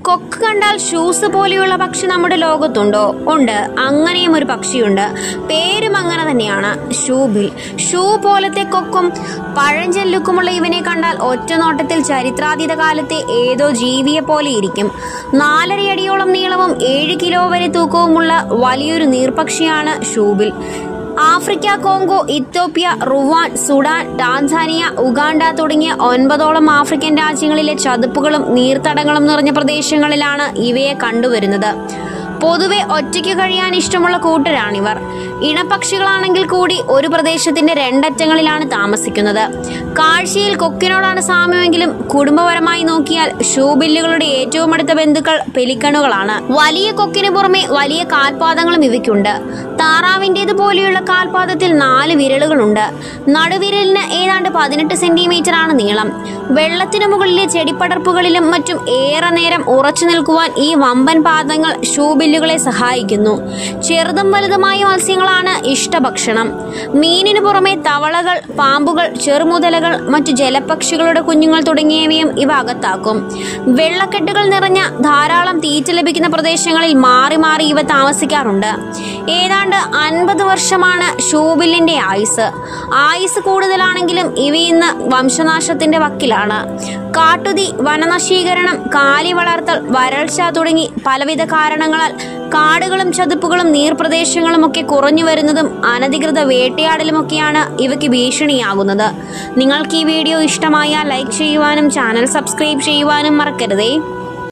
കൊക്ക് കണ്ടാൽ ഷൂസ് പോലെയുള്ള പക്ഷി നമ്മുടെ ലോകത്തുണ്ടോ? ഉണ്ട്. അങ്ങനെയും ഒരു പക്ഷിയുണ്ട്. പേരും അങ്ങനെ തന്നെയാണ്, ഷൂബിൽ. ഷൂ പോലത്തെ കൊക്കും പഴഞ്ചൊല്ലുക്കുമുള്ള ഇവനെ കണ്ടാൽ ഒറ്റ നോട്ടത്തിൽ ചരിത്രാതീത കാലത്തെ ഏതോ ജീവിയെ പോലെ ഇരിക്കും. 4.5 അടിയോളം നീളവും 7 കിലോ വരെ തൂക്കവുമുള്ള വലിയൊരു നീർപക്ഷിയാണ് shoebill. Africa, Congo, Ethiopia, Rwanda, Sudan, Tanzania, Uganda തുടങ്ങിയ 9ഓളം ആഫ്രിക്കൻ രാജ്യങ്ങളിലെ ചതുപ്പുകളും നീർത്തടങ്ങളും നിറഞ്ഞ പ്രദേശങ്ങളിലാണ് ഇവയെ കണ്ടുവരുന്നത്. പൊതുവെ ഒറ്റയ്ക്ക് കഴിയാൻ ഇഷ്ടമുള്ള കൂട്ടരാണിവർ. ഇണപക്ഷികളാണെങ്കിൽ കൂടി ഒരു പ്രദേശത്തിന്റെ 2 അറ്റങ്ങളിലാണ് താമസിക്കുന്നത്. കാഴ്ചയിൽ കൊക്കിനോടാണ് സാമ്യമെങ്കിലും കുടുംബപരമായി നോക്കിയാൽ ഷൂബില്ലുകളുടെ ഏറ്റവും അടുത്ത ബന്ധുക്കൾ പെലിക്കണുകളാണ്. വലിയ കൊക്കിന് പുറമെ വലിയ കാൽപാദങ്ങളും ഇവയ്ക്കുണ്ട്. താറാവിന്റേത് പോലെയുള്ള കാൽപാദത്തിൽ 4 വിരലുകളുണ്ട്. നടുവിരലിന് ഏതാണ്ട് 18 സെന്റിമീറ്റർ ആണ് നീളം. വെള്ളത്തിനു മുകളിലെ ചെടിപ്പടർപ്പുകളിലും മറ്റും ഏറെ നേരം ഉറച്ചു നിൽക്കുവാൻ ഈ വമ്പൻ പാദങ്ങൾ ഷൂബില്ലുകളെ സഹായിക്കുന്നു. ചെറുതും വലുതുമായ മത്സ്യങ്ങളാണ് ഇഷ്ടഭക്ഷണം. മീനിനു പുറമെ തവളകൾ, പാമ്പുകൾ, ചെറുമുതലകൾ, മറ്റു ജലപക്ഷികളുടെ കുഞ്ഞുങ്ങൾ തുടങ്ങിയവയും ഇവ അകത്താക്കും. വെള്ളക്കെട്ടുകൾ നിറഞ്ഞ ധാരാളം തീറ്റ ലഭിക്കുന്ന പ്രദേശങ്ങളിൽ മാറി മാറി ഇവ താമസിക്കാറുണ്ട്. ഏതാണ്ട് 50 വർഷമാണ് ഷൂബില്ലിന്റെ ആയുസ് കൂടുതലാണെങ്കിലും ഇവ ഇന്ന് വംശനാശത്തിന്റെ വക്കിലാണ്. കാട്ടുതീ, വനനശീകരണം, കാലി വളർത്തൽ, വരൾച്ച തുടങ്ങി പലവിധ കാരണങ്ങളാൽ കാടുകളും ചതുപ്പുകളും നീർപ്രദേശങ്ങളും ഒക്കെ കുറഞ്ഞു വരുന്നതും അനധികൃത വേട്ടയാടലുമൊക്കെയാണ് ഇവയ്ക്ക് ഭീഷണിയാകുന്നത്. നിങ്ങൾക്ക് ഈ വീഡിയോ ഇഷ്ടമായാൽ ലൈക്ക് ചെയ്യുവാനും ചാനൽ സബ്സ്ക്രൈബ് ചെയ്യുവാനും മറക്കരുതേ.